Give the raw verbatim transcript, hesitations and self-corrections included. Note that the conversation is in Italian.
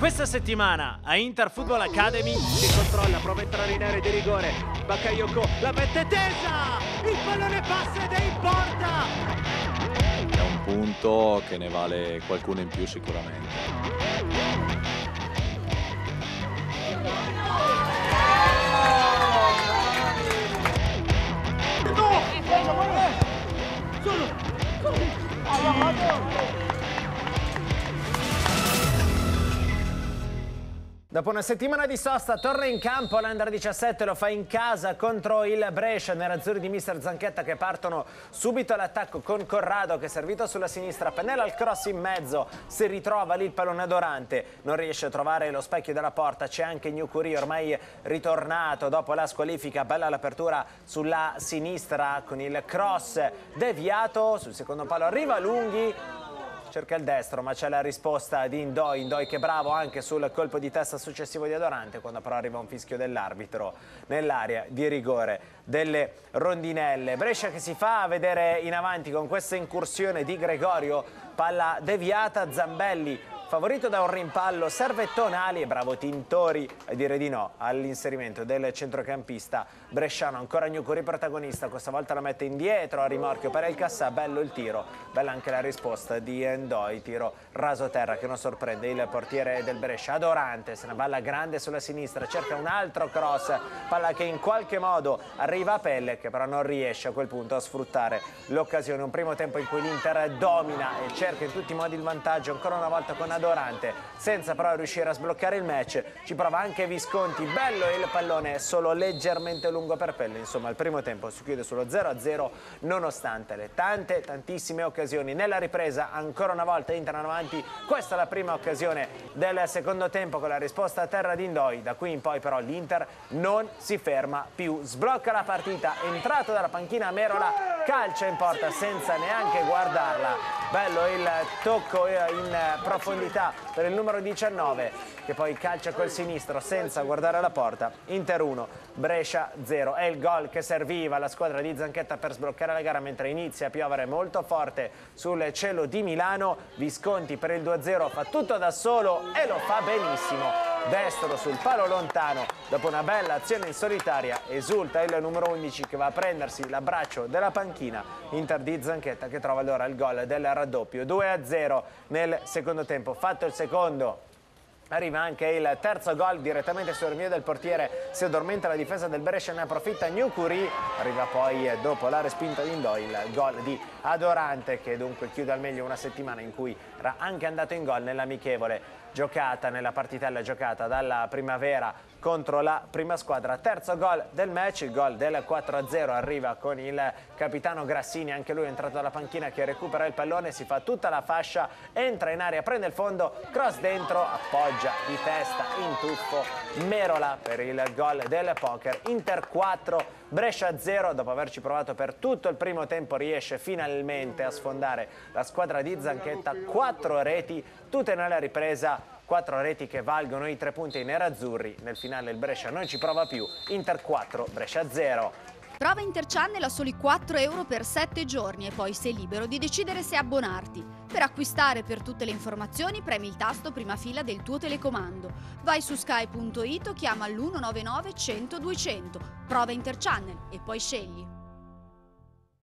Questa settimana a Inter Football Academy si controlla, prova a entrare in area di rigore, Bakayoko la mette tesa, il pallone passa ed è in porta! È un punto che ne vale qualcuno in più sicuramente. Dopo una settimana di sosta torna in campo l'Under diciassette, lo fa in casa contro il Brescia, nerazzurri di mister Zanchetta che partono subito all'attacco con Corrado che è servito sulla sinistra, pennella al cross in mezzo, si ritrova lì il pallone Adorante, non riesce a trovare lo specchio della porta, c'è anche Gnukuri ormai ritornato dopo la squalifica, bella l'apertura sulla sinistra con il cross deviato, sul secondo palo arriva Lunghi, cerca il destro ma c'è la risposta di Indoi, Indoi che è bravo anche sul colpo di testa successivo di Adorante, quando però arriva un fischio dell'arbitro nell'area di rigore delle rondinelle. Brescia che si fa vedere in avanti con questa incursione di Gregorio, palla deviata, Zambelli favorito da un rimpallo, serve Tonali e bravo Tintori a dire di no all'inserimento del centrocampista bresciano. Ancora Gnukuri protagonista, questa volta la mette indietro a rimorchio per il Cassà, bello il tiro, bella anche la risposta di Endoi, tiro raso terra che non sorprende il portiere del Brescia. Adorante se ne balla grande sulla sinistra, cerca un altro cross, palla che in qualche modo arriva a Pelle che però non riesce a quel punto a sfruttare l'occasione. Un primo tempo in cui l'Inter domina e cerca in tutti i modi il vantaggio, ancora una volta con Adorante senza però riuscire a sbloccare il match, ci prova anche Visconti, bello il pallone è solo leggermente lungo per Pelle. Insomma il primo tempo si chiude sullo zero a zero nonostante le tante tantissime occasioni. Nella ripresa ancora una volta Inter avanti, questa è la prima occasione del secondo tempo con la risposta a terra di Indoi, da qui in poi però l'Inter non si ferma più, sblocca la partita, entrato dalla panchina Merola, calcia in porta senza neanche guardarla, bello il tocco in profondità per il numero diciannove che poi calcia col sinistro senza guardare la porta. Inter uno, Brescia zero, è il gol che serviva alla squadra di Zanchetta per sbloccare la gara mentre inizia a piovere molto forte sul cielo di Milano. Visconti per il due a zero fa tutto da solo e lo fa benissimo, destro sul palo lontano, dopo una bella azione in solitaria esulta il numero undici che va a prendersi l'abbraccio della panchina. Inter di Zanchetta che trova allora il gol del raddoppio, due a zero nel secondo tempo. Fatto il secondo arriva anche il terzo gol direttamente sul rinvio del portiere, si addormenta la difesa del Brescia, ne approfitta Gnukuri, arriva poi dopo la respinta di Indoi il gol di Adorante che dunque chiude al meglio una settimana in cui era anche andato in gol nell'amichevole giocata, nella partitella giocata dalla Primavera contro la prima squadra. Terzo gol del match, il gol del quattro a zero arriva con il capitano Grassini, anche lui è entrato dalla panchina che recupera il pallone, si fa tutta la fascia, entra in area, prende il fondo, cross dentro, appoggia di testa in tuffo Merola per il gol del poker. Inter quattro, Brescia zero, dopo averci provato per tutto il primo tempo riesce finalmente a sfondare la squadra di Zanchetta, quattro reti, tutte nella ripresa, quattro reti che valgono i tre punti ai nerazzurri. Nel finale il Brescia non ci prova più, Inter quattro, Brescia zero. Prova Inter Channel a soli quattro euro per sette giorni e poi sei libero di decidere se abbonarti. Per acquistare per tutte le informazioni premi il tasto prima fila del tuo telecomando. Vai su sky punto it o chiama l'uno nove nove cento duecento. Prova Inter Channel e poi scegli.